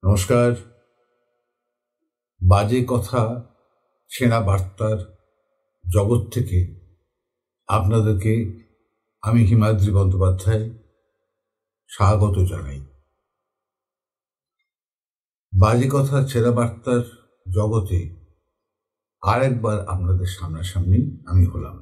নমস্কার। বাজে কথা ছেঁড়া বার্তার জগৎ থেকে আপনাদেরকে আমি হিমাদ্রি বন্দ্যোপাধ্যায় স্বাগত জানাই। বাজে কথা ছেঁড়া বার্তার জগতে আরেকবার আপনাদের সামনাসামনি আমি হলাম।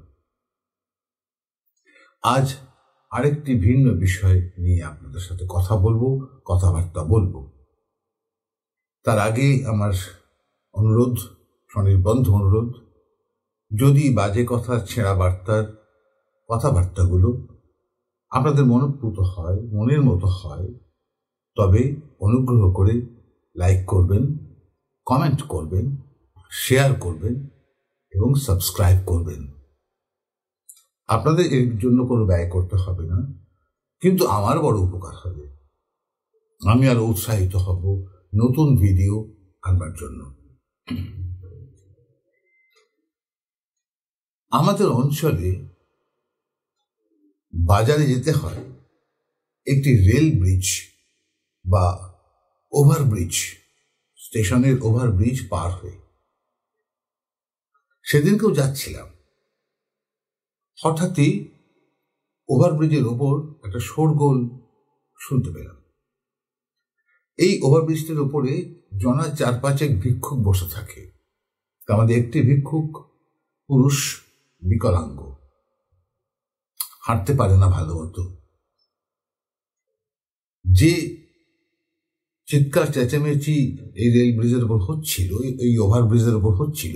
আজ আরেকটি ভিন্ন বিষয় নিয়ে আপনাদের সাথে কথা বলবো, কথাবার্তা বলবো। তার আগে আমার অনুরোধ, স্বনির্বন্ধ অনুরোধ, যদি বাজে কথা ছেঁড়া বার্তার কথাবার্তাগুলো আপনাদের মনোপ্রুত হয়, মনের মতো হয়, তবে অনুগ্রহ করে লাইক করবেন, কমেন্ট করবেন, শেয়ার করবেন এবং সাবস্ক্রাইব করবেন। আপনাদের এর জন্য কোনো ব্যয় করতে হবে না, কিন্তু আমার বড় উপকার হবে। আমি আরো উৎসাহিত হব নতুন ভিডিও আনবার জন্য। আমাদের অঞ্চলে বাজারে যেতে হয় একটি রেল ব্রিজ বা ওভারব্রিজ, স্টেশনের ওভারব্রিজ পার হয়ে। সেদিনকেও যাচ্ছিলাম, হঠাৎই ওভারব্রিজের ওপর একটা শোরগোল শুনতে পেলাম। এই ওভারব্রিজটির উপরে জনা 4-5 ভিক্ষুক বসে থাকে। আমাদের একটি ভিক্ষুক পুরুষ, বিকলাঙ্গ, হাঁটতে পারে না ভালো মতো। যে চিৎকার চেঁচামেচি এই রেল ব্রিজের উপর হচ্ছিল, এই ওভারব্রিজের উপর হচ্ছিল,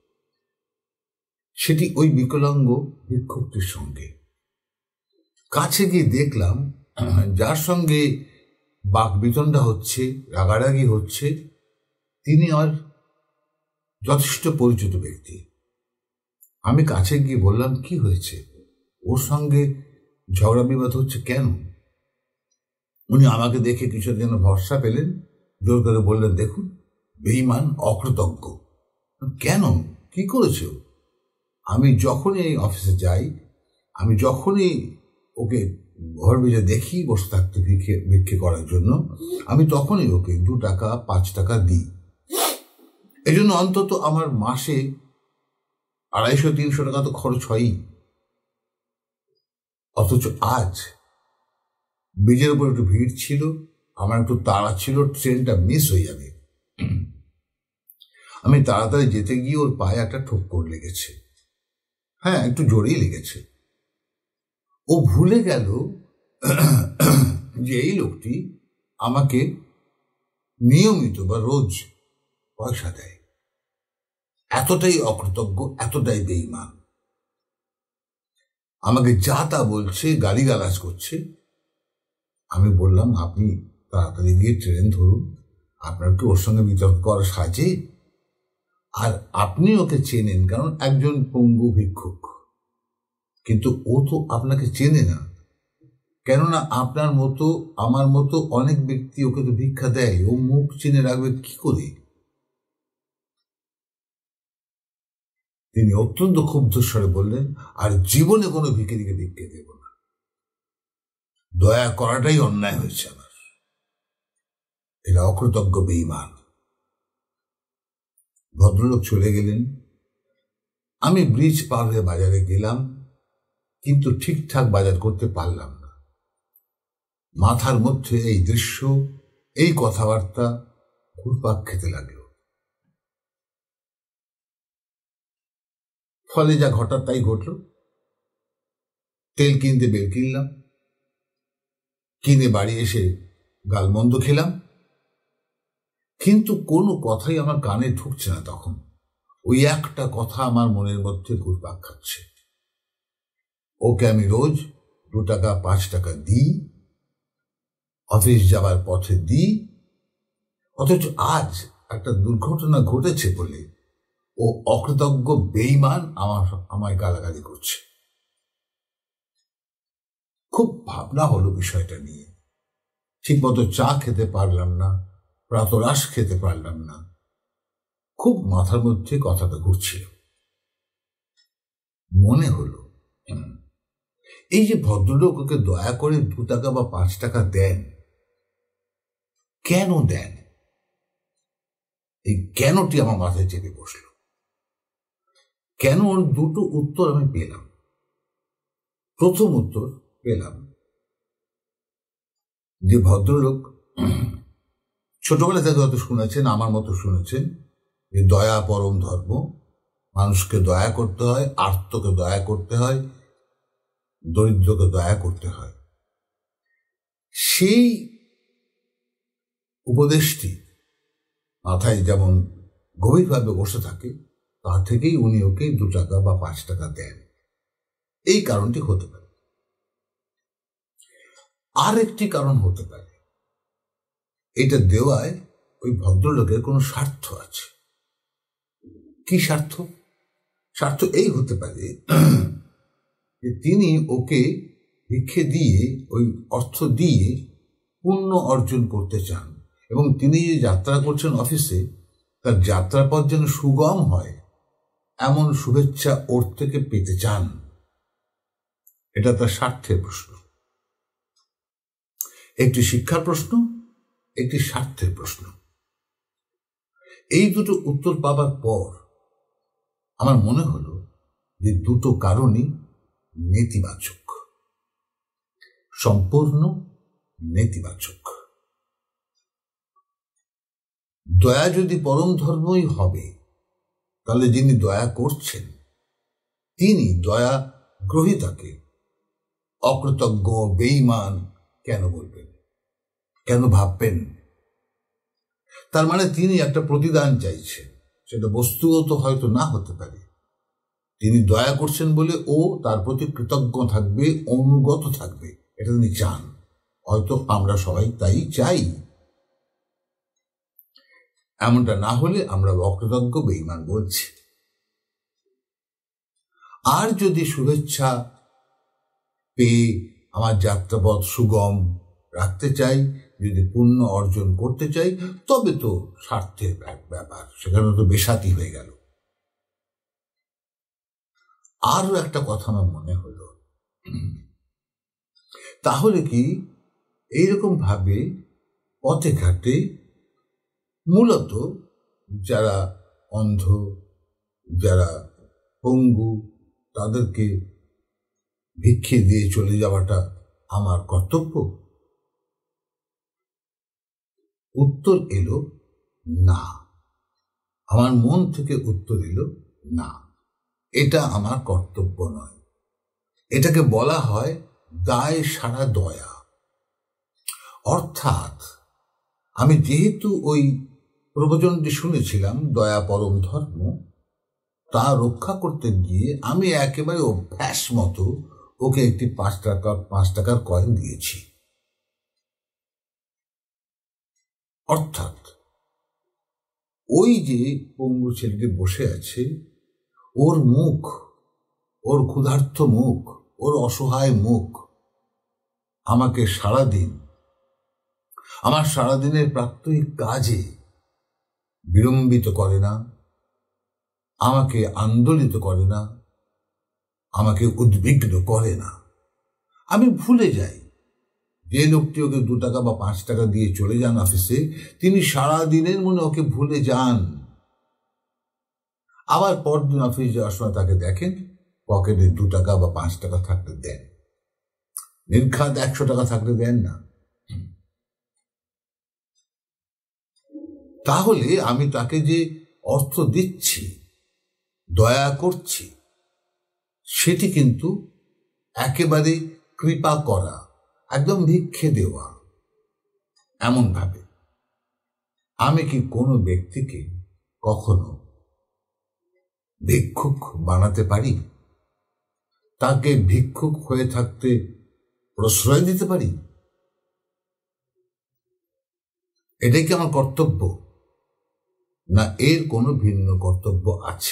সেটি ওই বিকলাঙ্গ ভিক্ষুকটির সঙ্গে। কাছে গিয়ে দেখলাম যার সঙ্গে বাকবিতণ্ডা হচ্ছে, রাগারাগি হচ্ছে, তিনি আর যথেষ্ট পরিচিত ব্যক্তি। আমি কাছে গিয়ে বললাম, কি হয়েছে, ওর সঙ্গে ঝগড়া বিবাদ হচ্ছে কেন? উনি আমাকে দেখে কিছু যেন ভরসা পেলেন, জোর করে বললেন, দেখুন, বেঈমান, অকৃতজ্ঞ। কেন, কি করেছে? আমি যখনই এই অফিসে যাই, আমি যখনই ওকে ওভারব্রিজে দেখি বসে থাকতে ভিক্ষে করার জন্য, আমি তখনই ওকে 2 টাকা 5 টাকা দিই। এই জন্য অন্তত আমার মাসে 250-300 টাকা তো খরচ হয়ই। অথচ আজ ব্রিজের উপর একটু ভিড় ছিল, আমার একটু তাড়া ছিল, ট্রেনটা মিস হয়ে যাবে। আমি তাড়াতাড়ি যেতে গিয়ে ওর পায়ে একটা ঠোক্কর লেগেছে। হ্যাঁ, একটু জোরেই লেগেছে। ও ভুলে গেল যে এই লোকটি আমাকে নিয়মিত বা রোজ পয়সা দেয়। এতটাই অকৃতজ্ঞ, এতটাই বেঈমান। আমাকে যা তা বলছে, গালিগালাজ করছে। আমি বললাম, আপনি তাড়াতাড়ি গিয়ে ট্রেন ধরুন, আপনার কি ওর সঙ্গে বিতর্ক করা সাজে? আর আপনি ওকে চেনেন, কারণ একজন পঙ্গু ভিক্ষুক, কিন্তু ও তো আপনাকে চেনে না। কেননা আপনার মতো, আমার মতো অনেক ব্যক্তি ওকে তো ভিক্ষা দেয়, ও মুখ চিনে রাখবে কি করে? তিনি অত্যন্ত ক্ষুব্ধ স্বরে বললেন, আর জীবনে কোনো ভিখিরিকে ভিক্ষে দেব না, দয়া করাটাই অন্যায় হয়েছে আমার। এরা অকৃতজ্ঞ, বেঈমান। ভদ্রলোক চলে গেলেন। আমি ব্রিজ পার হয়ে বাজারে গেলাম, কিন্তু ঠিকঠাক বাজার করতে পারলাম না। মাথার মধ্যে এই দৃশ্য, এই কথাবার্তা ঘুরপাক খেতে লাগলো। ফলে যা ঘটার তাই ঘটল। তেল কিনতে বের কিনলাম, কিনে বাড়ি এসে গালমন্দ খেলাম, কিন্তু কোনো কথাই আমার কানে ঢুকছে না। তখন ওই একটা কথা আমার মনের মধ্যে ঘুরপাক খাচ্ছে। ওকে আমি রোজ 2 টাকা 5 টাকা দিই, অফিস যাবার পথে দিই, অথচ আজ একটা দুর্ঘটনা ঘটেছে বলে ও অকৃতজ্ঞ, বেঈমান আমায় গালাগালি করছে। খুব ভাবনা হলো বিষয়টা নিয়ে। ঠিক মতো চা খেতে পারলাম না, প্রাতরাশ খেতে পারলাম না। খুব মাথার মধ্যে কথাটা ঘুরছিল। মনে হলো, এই যে ভদ্রলোক ওকে দয়া করে 2 টাকা বা 5 টাকা দেন, কেন দেন? এই কেনটি আমার মাথায় চেপে বসল। কেন দুটো উত্তর আমি পেলাম। প্রথম উত্তর পেলাম যে ভদ্রলোক ছোটবেলা থেকে হয়তো শুনেছেন, আমার মতো শুনেছেন, যে দয়া পরম ধর্ম, মানুষকে দয়া করতে হয়, আর্তকে দয়া করতে হয়, দরিদ্রকে দয়া করতে হয়। সেই উপদেশটি মাথায় যেমন গভীরভাবে বসে থাকে, তা থেকেই উনি ওকে 2 টাকা বা 5 টাকা দেন। এই কারণটি হতে পারে। আর একটি কারণ হতে পারে, এটা দেওয়ায় ওই ভদ্রলোকের কোনো স্বার্থ আছে। কি স্বার্থ? স্বার্থ এই হতে পারে যে তিনি ওকে ভিক্ষে দিয়ে, ওই অর্থ দিয়ে পুণ্য অর্জন করতে চান, এবং তিনি যে যাত্রা করছেন অফিসে, তার যাত্রার পথ যেন সুগম হয়, এমন শুভেচ্ছা ওর থেকে পেতে চান। এটা তার স্বার্থের প্রশ্ন। একটি শিক্ষার প্রশ্ন, একটি স্বার্থের প্রশ্ন। এই দুটো উত্তর পাবার পর আমার মনে হলো যে দুটো কারণই নেতিবাচক, সম্পূর্ণ নেতিবাচক। দয়া যদি পরম ধর্মই হবে, তাহলে যিনি দয়া করছেন তিনি দয়া গ্রহীতাকে অকৃতজ্ঞ, বেঈমান কেন বলবেন, কেন ভাববেন? তার মানে তিনি একটা প্রতিদান চাইছেন। সেটা বস্তুগত হয়তো না হতে পারে। তিনি দয়া করছেন বলে ও তার প্রতি কৃতজ্ঞ থাকবে, অনুগত থাকবে, এটা তিনি চান। হয়তো আমরা সবাই তাই চাই। এমনটা না হলে আমরা অকৃতজ্ঞ, বেঈমান বলছি। আর যদি শুভেচ্ছা পেয়ে আমার যাত্রাপথ সুগম রাখতে চাই, যদি পুণ্য অর্জন করতে চাই, তবে তো স্বার্থের ব্যাপার, সেখানে তো বেসাতি হয়ে গেল। আরো একটা কথা আমার মনে হলো, তাহলে কি এইরকম ভাবে পথে ঘাটে মূলত যারা অন্ধ, যারা পঙ্গু, তাদেরকে ভিক্ষে দিয়ে চলে যাওয়াটা আমার কর্তব্য? উত্তর এলো না। আমার মন থেকে উত্তর এলো না, এটা আমার কর্তব্য নয়। এটাকে বলা হয় দায় সারা দয়া। অর্থাৎ আমি যেহেতু ওই প্রবচনটি শুনেছিলাম, দয়া পরম ধর্ম, তা রক্ষা করতে গিয়ে আমি একেবারে অভ্যাস মতো ওকে একটি 5 টাকার কয়েন দিয়েছি। অর্থাৎ ওই যে পঙ্গু ছেলেটি বসে আছে, ওর মুখ, ওর ক্ষুধার্ত মুখ, ওর অসহায় মুখ আমাকে সারাদিন, আমার সারাদিনের প্রাত্যহিক কাজে বিলম্বিত করে না, আমাকে আন্দোলিত করে না, আমাকে উদ্বিগ্ন করে না। আমি ভুলে যাই যে লোকটি ওকে 2 টাকা বা 5 টাকা দিয়ে চলে যান অফিসে, তিনি সারা দিনের মনে ওকে ভুলে যান। আবার পরদিন অফিস যাওয়ার সময় তাকে দেখেন পকেটে 2 টাকা বা 5 টাকা থাকতে দেন, নির্ঘাত 100 টাকা থাকতে দেন না। তাহলে আমি তাকে যে অর্থ দিচ্ছি, দয়া করছি, সেটি কিন্তু একেবারে কৃপা করা, একদম ভিক্ষে দেওয়া। এমন ভাবে আমি কি কোনো ব্যক্তিকে কখনো ভিক্ষুক বানাতে পারি? তাকে ভিক্ষুক হয়ে থাকতে প্রশ্রয় দিতে পারি? এটাই কি আমার কর্তব্য, না এর কোনো ভিন্ন কর্তব্য আছে?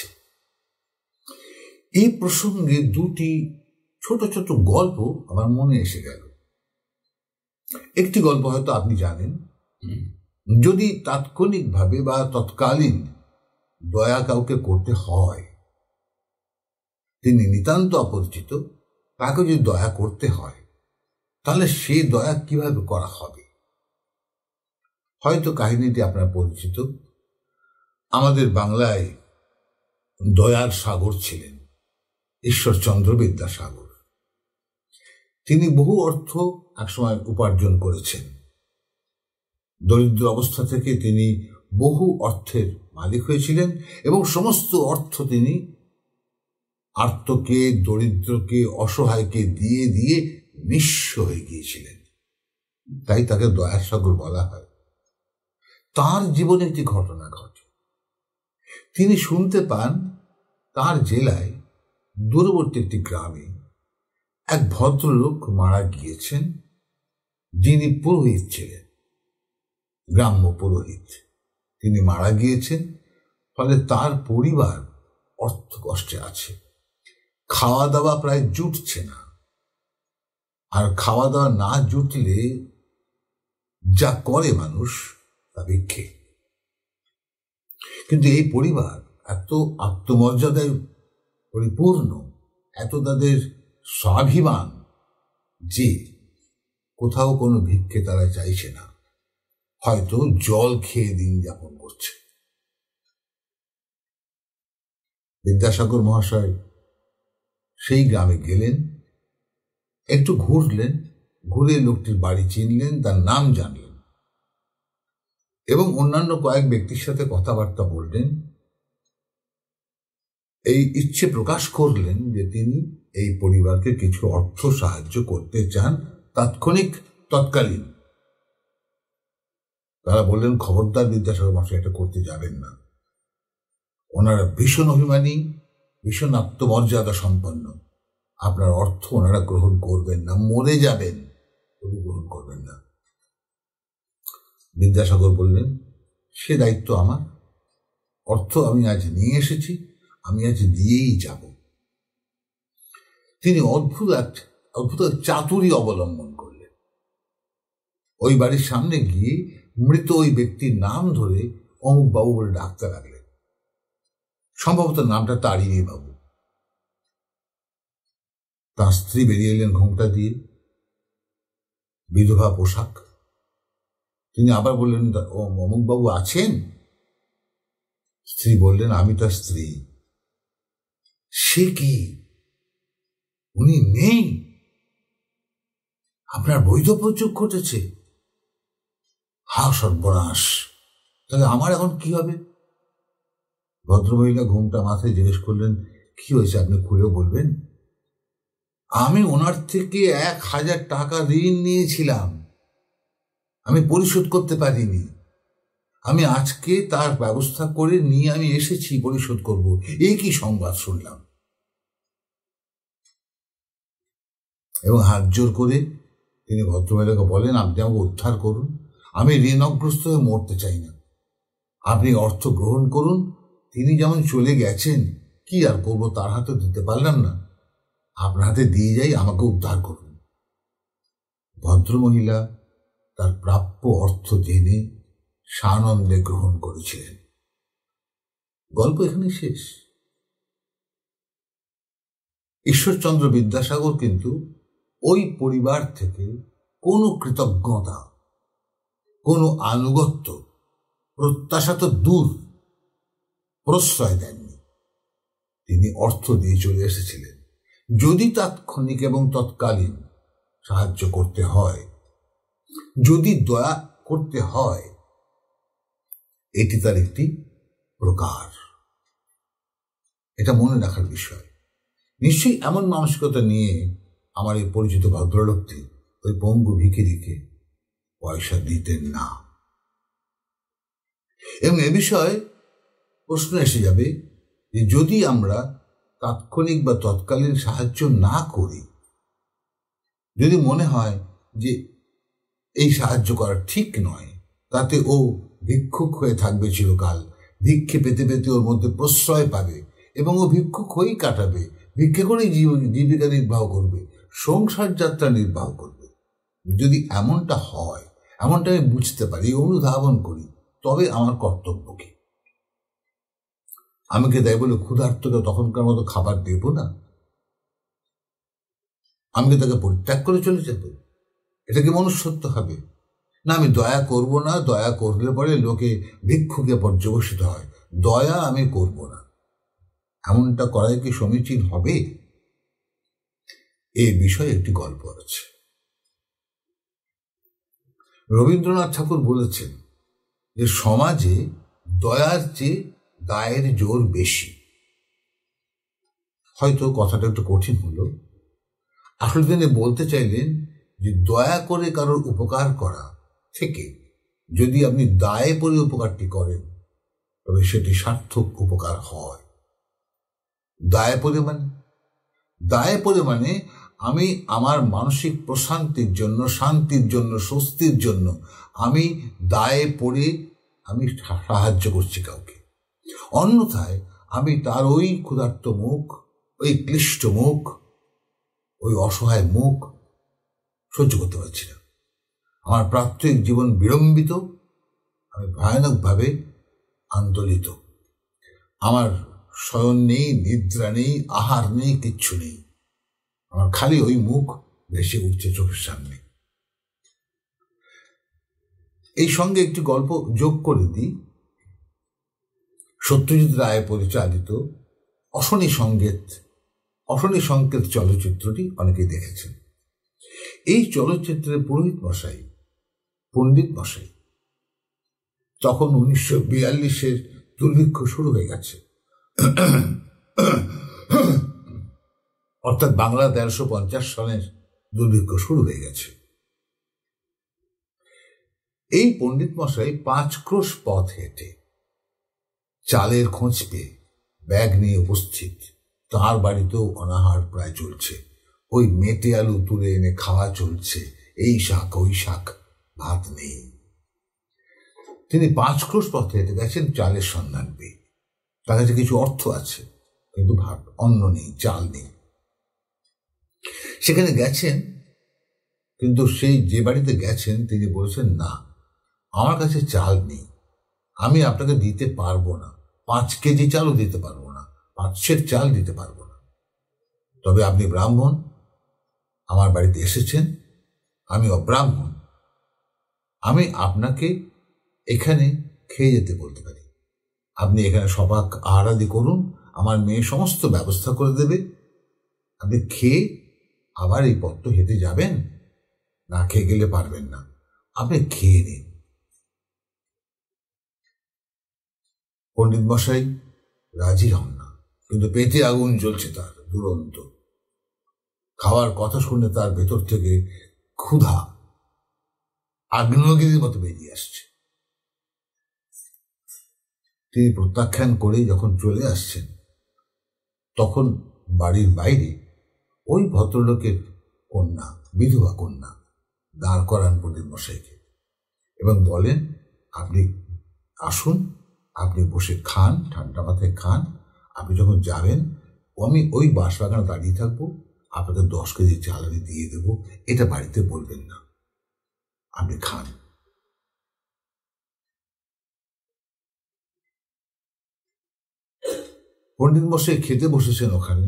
এই প্রসঙ্গে দুটি ছোট ছোট গল্প আমার মনে এসে গেল। একটি গল্প হয়তো আপনি জানেন। যদি তাৎক্ষণিকভাবে বা তৎকালীন দয়া কাউকে করতে হয়, তিনি নিতান্ত অপরিচিত, তাকে যদি দয়া করতে হয়, তাহলে সেই দয়া কিভাবে করা হবে? হয়তো কাহিনীটি আপনার পরিচিত। আমাদের বাংলায় দয়ার সাগর ছিলেন ঈশ্বরচন্দ্র বিদ্যাসাগর। তিনি বহু অর্থ একসময় উপার্জন করেছেন। দরিদ্র অবস্থা থেকে তিনি বহু অর্থের মালিক হয়েছিলেন এবং সমস্ত অর্থ তিনি আর্তকে, দরিদ্রকে, অসহায়কে দিয়ে দিয়ে নিঃস্ব হয়ে গিয়েছিলেন। তাই তাকে দয়ার সাগর বলা হয়। তার জীবনে একটি ঘটনা ঘটে। তিনি শুনতে পান তার জেলায় দূরবর্তী একটি গ্রামে এক ভদ্রলোক মারা গিয়েছেন, যিনি পুরোহিত ছিলেন, গ্রাম্য পুরোহিত। তিনি মারা গিয়েছেন, ফলে তার পরিবার অর্থ কষ্টে আছে। খাওয়া দাওয়া প্রায় জুটছে না, আর খাওয়া দাওয়া না জুটলে যা করে মানুষ তা ভিক্ষে। কিন্তু এই পরিবার এত আত্মমর্যাদায় পরিপূর্ণ, এত তাদের স্বাভিমান যে কোথাও কোনো ভিক্ষে তারা চাইছে না, হয়তো জল খেয়ে দিন যাপন করছে। বিদ্যাসাগর মহাশয় সেই গ্রামে গেলেন, একটু ঘুরলেন, ঘুরে লোকটির বাড়ি চিনলেন, তার নাম জানলেন এবং অন্যান্য কয়েক ব্যক্তির সাথে কথাবার্তা বললেন। এই ইচ্ছে প্রকাশ করলেন যে তিনি এই পরিবারকে কিছু অর্থ সাহায্য করতে চান, তৎকালীন। তারা বললেন, খবরদার বিদ্যাসাগর মহাশয়, এটা করতে যাবেন না। ওনারা ভীষণ অভিমানী, ভীষণ আত্মমর্যাদা সম্পন্ন। আপনার অর্থ ওনারা গ্রহণ করবেন না, মরে যাবেন, তবু গ্রহণ করবেন না। বিদ্যাসাগর বললেন, সে দায়িত্ব আমার। অর্থ আমি আজ নিয়ে এসেছি, আমি আজ দিয়েই যাব। তিনি অদ্ভুত চাতুরী অবলম্বন করলেন। ওই বাড়ির সামনে গিয়ে মৃত ওই ব্যক্তির নাম ধরে অমুক বাবু বলে ডাকতে লাগলেন। সম্ভবত নামটা তারিণী বাবু। তার স্ত্রী বেরিয়ে এলেন ঘোমটা দিয়ে, বিধবা পোশাক। তিনি আবার বললেন, অমুক বাবু আছেন? স্ত্রী বললেন, আমি তার স্ত্রী। সে কি, উনি নেই? আপনার বৈধ প্রযোগ ঘটেছে? হা সর্বনাশ, তাহলে আমার এখন কি হবে? ভদ্রমহিলা ঘুমটা মাথায় জিজ্ঞেস করলেন, কি হয়েছে, আপনি খুলেও বলবেন। আমি ওনার থেকে 1000 টাকা ঋণ নিয়েছিলাম, আমি পরিশোধ করতে পারিনি। আমি আজকে তার ব্যবস্থা করে নিয়ে আমি এসেছি, পরিশোধ করব। এই কি সংবাদ শুনলাম? এবং হাত জোর করে তিনি ভদ্রমহিলাকে বলেন, আপনি আমাকে উদ্ধার করুন, আমি ঋণগ্রস্ত হয়ে মরতে চাই না। আপনি অর্থ গ্রহণ করুন। তিনি যেমন চলে গেছেন, কি আর করবো, তার হাতে দিতে পারলাম না, আপনার হাতে দিয়ে যাই, আমাকে উদ্ধার করুন। ভদ্রমহিলা তার প্রাপ্য অর্থ জেনে সানন্দে গ্রহণ করেছিলেন। গল্প এখানে শেষ। ঈশ্বরচন্দ্র বিদ্যাসাগর কিন্তু ওই পরিবার থেকে কোনো কৃতজ্ঞতা, কোনো আনুগত্য, প্রত্যাশা তো দূর, প্রশ্রয় দেননি। তিনি অর্থ দিয়ে চলে এসেছিলেন। যদি তাৎক্ষণিক এবং তৎকালীন সাহায্য করতে হয়, যদি দয়া করতে হয়, এটি তার একটি প্রকার। এটা মনে রাখার বিষয়। নিশ্চয়ই এমন মানসিকতা নিয়ে আমার এই পরিচিত ভদ্রলোকটি ওই পঙ্গু ভিখিরিকে পয়সা দিতেন না। এবং এ বিষয়ে প্রশ্ন এসে যাবে যে যদি আমরা তাৎক্ষণিক বা তৎকালীন সাহায্য না করি, যদি মনে হয় যে এই সাহায্য করা ঠিক নয়, তাতে ও ভিক্ষুক হয়ে থাকবে চিরকাল, ভিক্ষে পেতে পেতে ওর মধ্যে প্রশ্রয় পাবে এবং ও ভিক্ষুক হয়েই কাটাবে, ভিক্ষে করেই জীবিকা নির্বাহ করবে, সংসার যাত্রা নির্বাহ করবে। যদি এমনটা হয়, এমনটা আমি বুঝতে পারি, অনুধাবন করি, তবে আমার কর্তব্য কি? আমি কি তাই বলে ক্ষুধার্তকে তখনকার মতো খাবার দেব না? আমি কি তাকে পরিত্যাগ করে চলে যাব? এটা কি মনুষ্যত্ব হবে? না, আমি দয়া করব না, দয়া করলে পরে লোকে ভিক্ষুকে পর্যবসিত হয়, দয়া আমি করব না, এমনটা করাই কি সমীচীন হবে? এ বিষয়ে একটি গল্প আছে। রবীন্দ্রনাথ ঠাকুর বলেছেন যে সমাজে দয়ার চেয়ে দায়ের জোর বেশি। হয়তো কথাটা একটু কঠিন হলো। আসলে তিনি বলতে চাইলেন যে দয়া করে কারোর উপকার করা থেকে যদি আপনি দায়ে পড়ে উপকারটি করেন তবে সেটি সার্থক উপকার হয়। দায়ে পড়ে মানে আমি আমার মানসিক প্রশান্তির জন্য, শান্তির জন্য, স্বস্তির জন্য আমি দায়ে পড়ে আমি সাহায্য করছি কাউকে। অন্যথায় আমি তার ওই ক্ষুধার্ত মুখ, ওই ক্লিষ্ট মুখ, ওই অসহায় মুখ সহ্য করতে পারছি না। আমার প্রাত্যহিক জীবন বিড়ম্বিত, আমি ভয়ানকভাবে আন্দোলিত। আমার শয়ন নেই, নিদ্রা নেই, আহার নেই, কিচ্ছু নেই। আমার খালি ওই মুখ ভেসে উঠছে চোখের সামনে। এই সঙ্গে একটি গল্প যোগ করে দিই। সত্যজিৎ রায় পরিচালিত অশনি সংকেত চলচ্চিত্রটি অনেকেই দেখেছেন। এই চলচ্চিত্রের পণ্ডিত মশাই তখন 1942 দুর্ভিক্ষ শুরু হয়ে গেছে, অর্থাৎ বাংলা 1350 সনের দুর্ভিক্ষ শুরু হয়ে গেছে। এই পণ্ডিত মশাই 5 ক্রোশ পথ হেঁটে চালের খোঁজ পেয়ে ব্যাগ নিয়ে উপস্থিত। তাঁর বাড়িতেও অনাহার প্রায় চলছে। ওই মেটে আলু তুলে এনে খাওয়া চলছে, এই শাক ওই শাক, ভাত নেই। তিনি 5 ক্রোশ পথ হেঁটে গেছেন চালের সন্ধান পেয়ে। তার কাছে কিছু অর্থ আছে, কিন্তু ভাত, অন্ন নেই, চাল নেই। সেখানে গেছেন, কিন্তু সেই যে বাড়িতে গেছেন তিনি বলেছেন, না, আমার কাছে চাল নেই, আমি আপনাকে দিতে পারবো না, 5 কেজি চালও দিতে পারবো না, 5 সের চাল দিতে পারবো না। তবে আপনি ব্রাহ্মণ, আমার বাড়িতে এসেছেন, আমি অব্রাহ্মণ, আমি আপনাকে এখানে খেয়ে যেতে বলতে পারি। আপনি এখানে সবাক আহারাদি করুন, আমার মেয়ে সমস্ত ব্যবস্থা করে দেবে। আপনি খেয়ে আবার এই পথ হেঁটে যাবেন, না খেয়ে গেলে পারবেন না, আপনি খেয়ে নিন। পণ্ডিত মশাই রাজি হন না, কিন্তু পেটে আগুন জ্বলছে তার দুরন্ত। খাওয়ার কথা শুনে তার ভেতর থেকে ক্ষুধা আগ্নেয়গিরির মতো বেরিয়ে আসছে। তিনি প্রত্যাখ্যান করে যখন চলে আসছেন, তখন বাড়ির বাইরে ওই ভদ্রলোকের কন্যা, বিধবা কন্যা, দাঁড় করান পণ্ডিত মশাইকে এবং বলেন, আপনি আসুন, আপনি বসে খান, ঠান্ডা মাথায় খান। আপনি যখন যাবেন আমি ওই বাঁশবাগানে দাঁড়িয়ে থাকবো, আপনাকে 10 কেজি চাল আমি দিয়ে দেবো, এটা বাড়িতে বলবেন না, আপনি খান। পণ্ডিত মশাই খেতে বসেছেন। ওখানে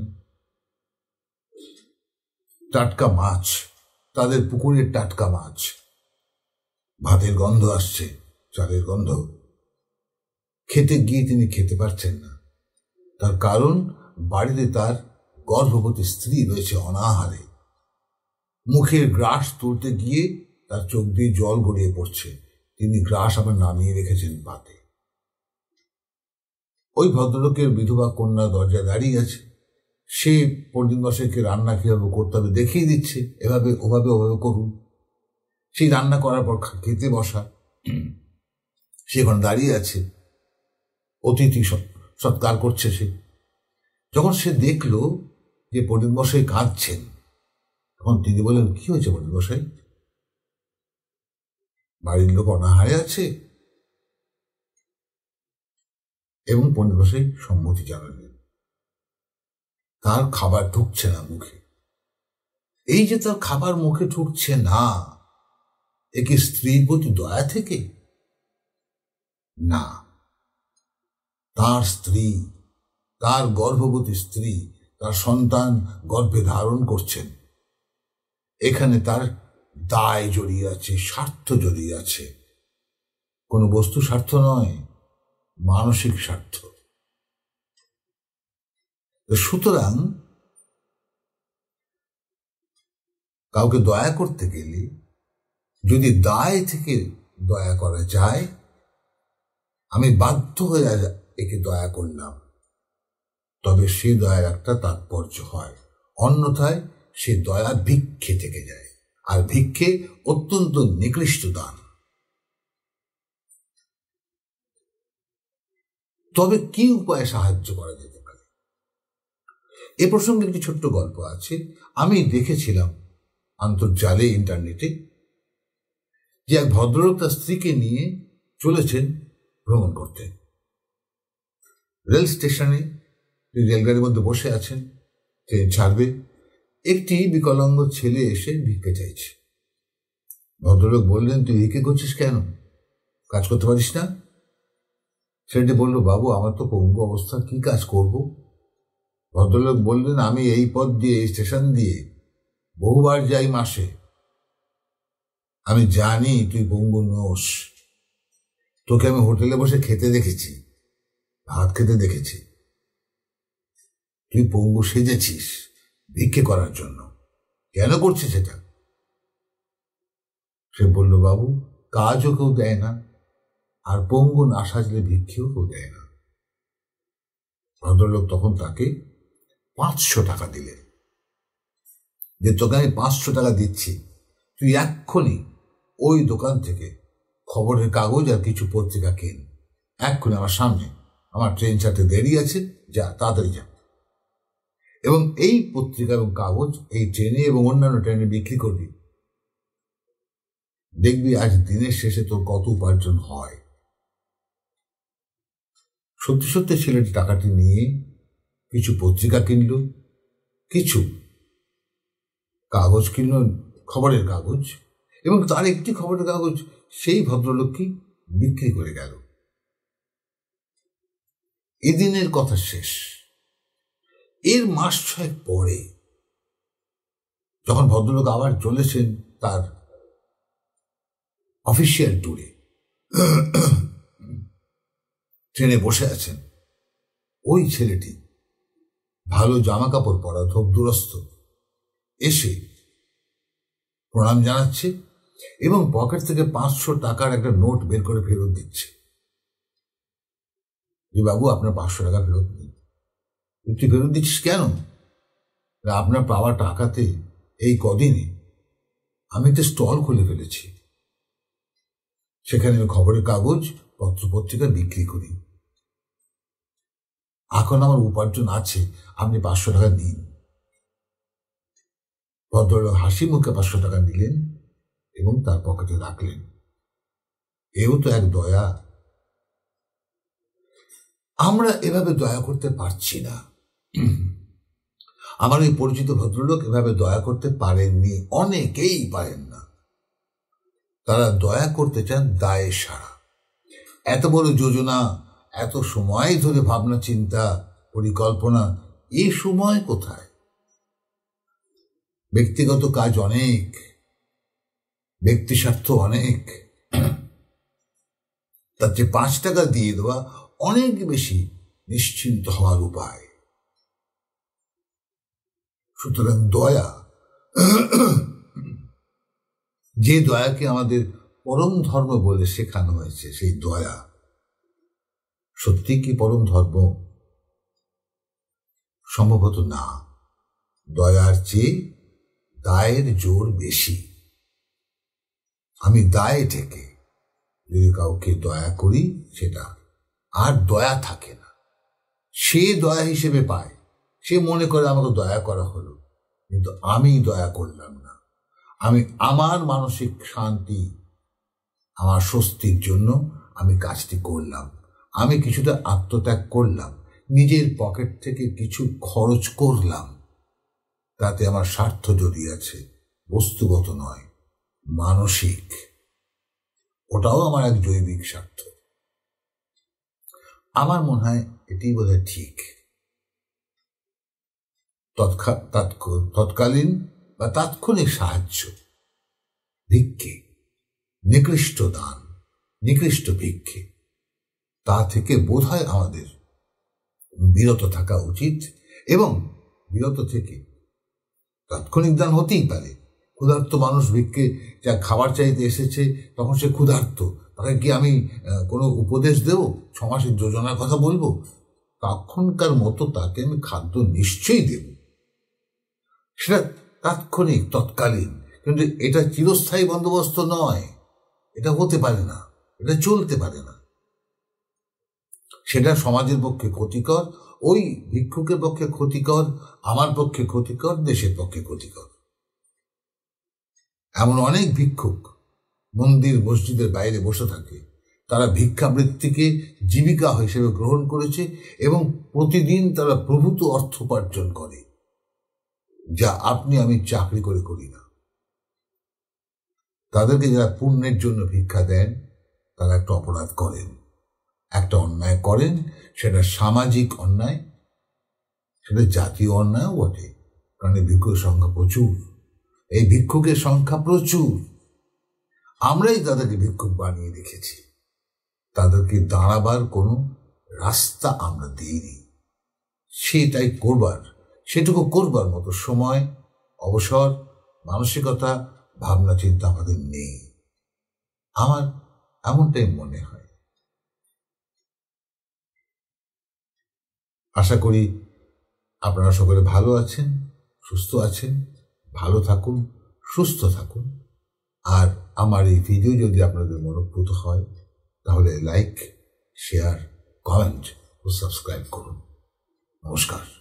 টাটকা মাছ, তাদের পুকুরের টাটকা মাছ, ভাতের গন্ধ আসছে, চালের গন্ধ। খেতে গিয়ে তিনি খেতে পারছেন না, তার কারণ বাড়িতে তার গর্ভবতী স্ত্রী রয়েছে অনাহারে। মুখের গ্রাস তুলতে গিয়ে তার চোখ দিয়ে জল গড়িয়ে পড়ছে। তিনি গ্রাস আবার নামিয়ে রেখেছেন পাতে। ওই ভদ্রলোকের বিধবা কন্যা দরজায় দাঁড়িয়ে আছে। সে পণ্ডিত মশাইকে রান্না কিভাবে করতে হবে দেখিয়ে দিচ্ছে, এভাবে ওভাবে ওভাবে করুন। সেই রান্না করার পর খেতে বসা, সে এখন দাঁড়িয়ে আছে, অতিথি সৎকার করছে সে। যখন সে দেখল যে পণ্ডিত মশাই কাঁদছেন, তখন তিনি বলেন, কি হয়েছে পণ্ডিত মশাই? বাড়ির লোক অনাহারে আছে। এবং পণ্ডিত মশাই সম্মতি জানালেন। তার খাবার ঢুকছে না মুখে। এই যে তার খাবার মুখে ঢুকছে না, এ কি স্ত্রীর প্রতি দয়া থেকে? না, তার স্ত্রী, তার গর্ভবতী স্ত্রী তার সন্তান গর্ভে ধারণ করছেন। এখানে তার দায় জড়িয়ে আছে, স্বার্থ জড়িয়ে আছে। কোনো বস্তু স্বার্থ নয়, মানসিক স্বার্থ। সুতরাং কাউকে দয়া করতে গেলে যদি দায় থেকে দয়া করা যায়, আমি বাধ্য হয়ে একে দয়া করলাম, তবে সেই দয়ার একটা তাৎপর্য হয়, অন্যথায় সে দয়া ভিক্ষে থেকে যায়, আর ভিক্ষে অত্যন্ত নিকৃষ্ট দান। তবে কি উপায়ে সাহায্য করা যেতে পারে? এ প্রসঙ্গে একটি ছোট্ট গল্প আছে। আমি দেখেছিলাম আন্তর্জালে, ইন্টারনেটে, যে এক ভদ্রলোক তার স্ত্রীকে নিয়ে চলেছেন ভ্রমণ করতে। রেল স্টেশনে রেলগাড়ির মধ্যে বসে আছেন, ট্রেন ছাড়বে। একটি বিকলাঙ্গ ছেলে এসে ভিক্ষে চাইছে। ভদ্রলোক বললেন, তুই ভিক্ষে করছিস কেন? কাজ করতে পারিস না? ছেলেটি বলল, বাবু, আমার তো পঙ্গু অবস্থা, কি কাজ করব? ভদ্রলোক বললেন, আমি এই পথ দিয়ে, এই স্টেশন দিয়ে বহুবার যাই মাসে, আমি জানি তুই পঙ্গু নোস। তোকে আমি হোটেলে বসে খেতে দেখেছি, ভাত খেতে দেখেছি। তুই পঙ্গু সেজেছিস ভিক্ষে করার জন্য, কেন করছিস এটা? সে বলল, বাবু, কাজও কেউ দেয় না, আর পঙ্গু না সাজলে ভিক্ষেও কেউ দেয় না। ভদ্রলোক তখন তাকে 500 টাকা দিলেন, যে তোকে আমি 500 টাকা দিচ্ছি, তুই এক্ষুনি ওই দোকান থেকে খবরের কাগজ আর কিছু পত্রিকা কেন, এক্ষুনি আমার সামনে, আমার ট্রেন ছাড়তে দেরি আছে, যা, তাড়াতাড়ি যা। এবং এই পত্রিকা এবং কাগজ এই ট্রেনে এবং অন্যান্য ট্রেনে বিক্রি করবি, দেখবি আজ দিনের শেষে তোর কত উপার্জন হয়। সত্যি সত্যি ছেলেটি টাকাটি নিয়ে কিছু পত্রিকা কিনল, কিছু কাগজ কিনল, খবরের কাগজ, এবং তার একটি খবরের কাগজ সেই ভদ্রলোককে বিক্রি করে গেল। এদিনের কথা শেষ। এর মাস 6 পরে যখন ভদ্রলোক আবার চলেছেন তার অফিসিয়াল ট্যুরে, ট্রেনে বসে আছেন, ওই ছেলেটি ভালো জামা কাপড় পরা, ধোপ দুরস্ত, এসে প্রণাম জানাচ্ছে এবং পকেট থেকে 500 টাকার একটা নোট বের করে ফেরত দিচ্ছে, যে বাবু, আপনার 500 টাকা ফেরত দিন। তুই ফেরত দিচ্ছিস কেন? আপনার পাওয়া টাকাতে এই কদিনে আমি একটা স্টল খুলে ফেলেছি, সেখানে আমি খবরের কাগজ, পত্রপত্রিকা বিক্রি করি, এখন আমার উপার্জন আছে, আপনি 500 টাকা দিন। ভদ্রলোক হাসি মুখে 500 টাকা নিলেন এবং তার পকেটে রাখলেন। এও তো এক দয়া। আমরা এভাবে দয়া করতে পারছি না। আমার ওই পরিচিত ভদ্রলোক এভাবে দয়া করতে পারেননি, অনেকেই পারেন না। তারা দয়া করতে চান দায়ে সারা। এত বড় যোজনা, এত সময় ধরে ভাবনা চিন্তা পরিকল্পনা, এই সময় কোথায়? ব্যক্তিগত কাজ অনেক, ব্যক্তি স্বার্থ অনেক, তার চেয়ে 5 টাকা দিয়ে দেওয়া অনেক বেশি নিশ্চিন্ত হওয়ার উপায়। সুতরাং দয়া, যে দয়াকে আমাদের পরম ধর্ম বলে শেখানো হয়েছে, সেই দয়া সত্যি কি পরম ধর্ম? সম্ভবত না। দয়ার চেয়ে দায়ের জোর বেশি। আমি দায়ে থেকে যদি কাউকে দয়া করি, সেটা আর দয়া থাকে না। সে দয়া হিসেবে পায়, সে মনে করে আমাকে দয়া করা হলো, কিন্তু আমি দয়া করলাম না। আমি আমার মানসিক শান্তি, আমার স্বস্তির জন্য আমি কাজটি করলাম। আমি কিছুটা আত্মত্যাগ করলাম, নিজের পকেট থেকে কিছু খরচ করলাম, তাতে আমার স্বার্থ জড়িয়ে আছে, বস্তুগত নয়, মানসিক। ওটাও আমার এক জৈবিক স্বার্থ। আমার মনে হয় এটি বোধহয় ঠিক। তৎকালীন বা তাৎক্ষণিক সাহায্য, ভিক্ষে, নিকৃষ্ট দান, নিকৃষ্ট ভিক্ষে, তা থেকে বোধহয় আমাদের বিরত থাকা উচিত। এবং বিরত থেকে তাৎক্ষণিক দান হতেই পারে। ক্ষুধার্ত মানুষ ভিক্ষে যা খাবার চাইতে এসেছে, তখন সে ক্ষুধার্ত, তাকে কি আমি কোনো উপদেশ দেব, 6 মাসের যোজনার কথা বলবো? তখনকার মতো তাকে আমি খাদ্য নিশ্চয়ই দেব। সেটা তাৎক্ষণিক, তৎকালীন, কিন্তু এটা চিরস্থায়ী বন্দোবস্ত নয়। এটা হতে পারে না, এটা চলতে পারে না। সেটা সমাজের পক্ষে ক্ষতিকর, ওই ভিক্ষুকের পক্ষে ক্ষতিকর, আমার পক্ষে ক্ষতিকর, দেশের পক্ষে ক্ষতিকর। এমন অনেক ভিক্ষুক মন্দির মসজিদের বাইরে বসে থাকে, তারা ভিক্ষাবৃত্তিকে জীবিকা হিসেবে গ্রহণ করেছে এবং প্রতিদিন তারা প্রভূত অর্থ উপার্জন করে, যা আপনি আমি চাকরি করে করি না। তাদেরকে যারা পুণ্যের জন্য ভিক্ষা দেন, তারা একটা অপরাধ করেন, একটা অন্যায় করেন। সেটা সামাজিক অন্যায়, সেটা জাতীয় অন্যায়ও বটে, কারণ এই ভিক্ষুকের সংখ্যা প্রচুর। এই ভিক্ষুকের সংখ্যা প্রচুর। আমরাই তাদেরকে ভিক্ষুক বানিয়ে রেখেছি, তাদেরকে দাঁড়াবার কোনো রাস্তা আমরা দিইনি। সেটুকু করবার মতো সময়, অবসর, মানসিকতা, ভাবনা চিন্তা আমাদের নেই। আমার এমনটাই মনে হয়। আশা করি আপনারা সকলে ভালো আছেন, সুস্থ আছেন। ভালো থাকুন, সুস্থ থাকুন। আর আমার এই ভিডিও যদি আপনাদের মনোপ্রত হয়, তাহলে লাইক, শেয়ার, কমেন্ট ও সাবস্ক্রাইব করুন। নমস্কার।